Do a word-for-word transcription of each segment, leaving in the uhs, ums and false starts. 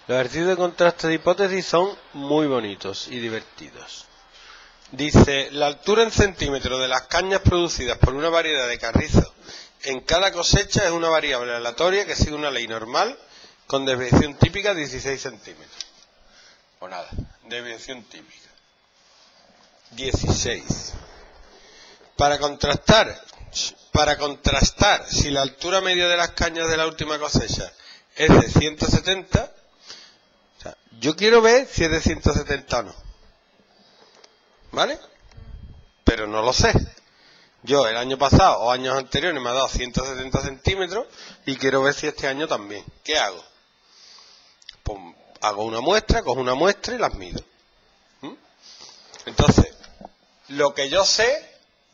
Los ejercicios de contraste de hipótesis son muy bonitos y divertidos. Dice, la altura en centímetros de las cañas producidas por una variedad de carrizos en cada cosecha es una variable aleatoria que sigue una ley normal con desviación típica de dieciséis centímetros. O nada, desviación típica. dieciséis. Para contrastar, para contrastar si la altura media de las cañas de la última cosecha es de ciento setenta, o sea, yo quiero ver si es de ciento setenta o no. ¿Vale? Pero no lo sé. Yo el año pasado o años anteriores me ha dado ciento setenta centímetros y quiero ver si este año también. ¿Qué hago? Pues hago una muestra, cojo una muestra y las mido. ¿Mm? Entonces, lo que yo sé,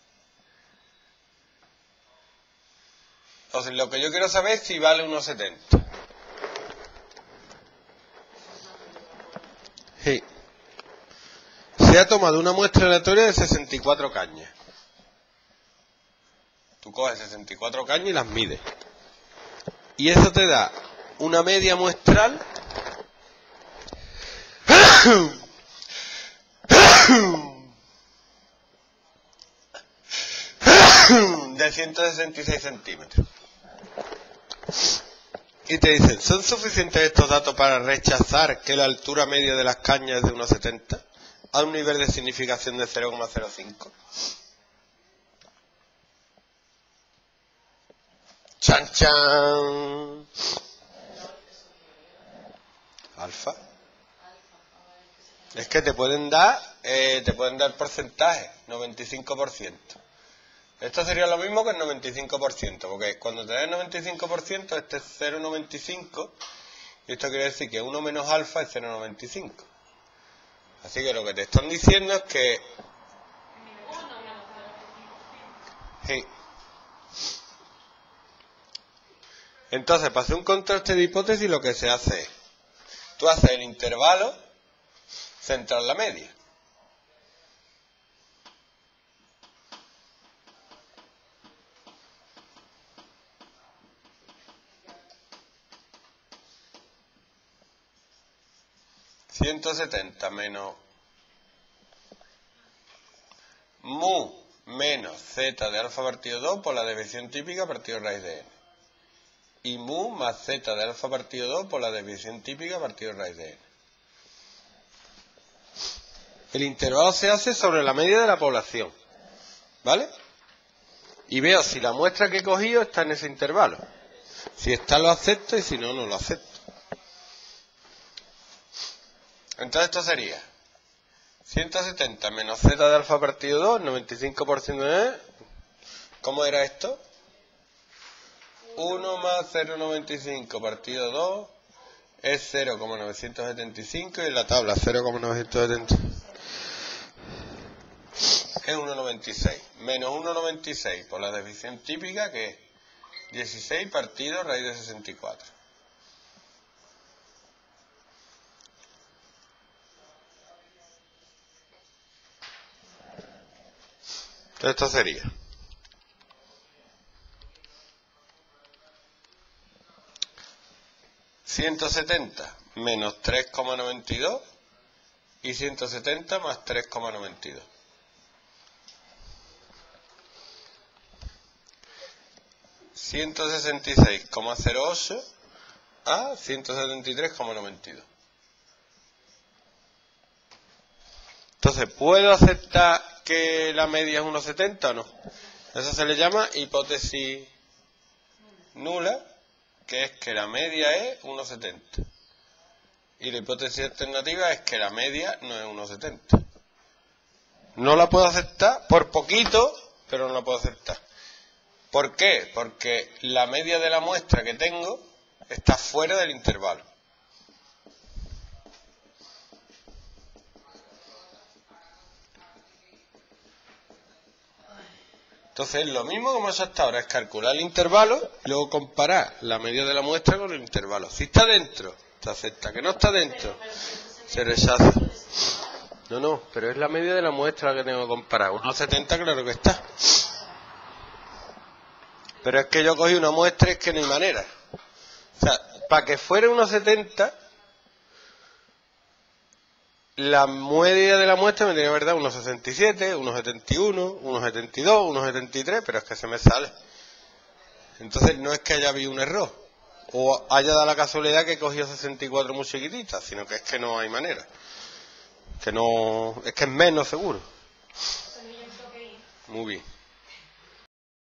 entonces lo que yo quiero saber es si vale uno setenta. Sí. Se ha tomado una muestra aleatoria de sesenta y cuatro cañas. Tú coges sesenta y cuatro cañas y las mides. Y eso te da una media muestral de ciento sesenta y seis centímetros. Y te dicen, ¿son suficientes estos datos para rechazar que la altura media de las cañas es de uno setenta? A un nivel de significación de cero coma cero cinco. ¡Chan, chan! Alfa. Es que te pueden dar, eh, te pueden dar porcentaje, noventa y cinco por ciento. Esto sería lo mismo que el noventa y cinco por ciento, porque cuando te da el noventa y cinco por ciento, este es cero coma noventa y cinco, y esto quiere decir que uno menos alfa es cero coma noventa y cinco. Así que lo que te están diciendo es que... Sí. Entonces, para hacer un contraste de hipótesis, lo que se hace es... Tú haces el intervalo, centrar la media. ciento setenta menos mu menos z de alfa partido dos por la desviación típica partido raíz de n. Y mu más z de alfa partido dos por la desviación típica partido raíz de n. El intervalo se hace sobre la media de la población. ¿Vale? Y veo si la muestra que he cogido está en ese intervalo. Si está, lo acepto, y si no, no lo acepto. Entonces esto sería ciento setenta menos z de alfa partido dos, noventa y cinco por ciento de... ¿Cómo era esto? uno más cero coma noventa y cinco partido dos es cero coma novecientos setenta y cinco y en la tabla cero coma novecientos setenta es uno coma noventa y seis. Menos uno coma noventa y seis por la desviación típica, que es dieciséis partido raíz de sesenta y cuatro. Entonces esto sería ciento setenta menos tres coma noventa y dos y ciento setenta más tres coma noventa y dos. ciento sesenta y seis coma cero ocho a ciento setenta y tres coma noventa y dos. Entonces, ¿puedo aceptar que la media es uno setenta o no? Eso se le llama hipótesis nula, que es que la media es uno setenta. Y la hipótesis alternativa es que la media no es uno setenta. No la puedo aceptar, por poquito, pero no la puedo aceptar. ¿Por qué? Porque la media de la muestra que tengo está fuera del intervalo. Entonces, lo mismo que hemos hecho hasta ahora es calcular el intervalo y luego comparar la media de la muestra con el intervalo. Si está dentro, se acepta. Que no está dentro, se rechaza. No, no, pero es la media de la muestra que tengo que comparar. uno setenta claro que está. Pero es que yo cogí una muestra y es que no hay manera. O sea, para que fuera uno setenta, la media de la muestra me tiene que haber dado uno sesenta y siete, uno setenta y uno, uno setenta y dos, uno setenta y tres, pero es que se me sale. Entonces no es que haya habido un error, o haya dado la casualidad que cogió sesenta y cuatro muy chiquititas, sino que es que no hay manera. Que no, es que es menos seguro. Muy bien.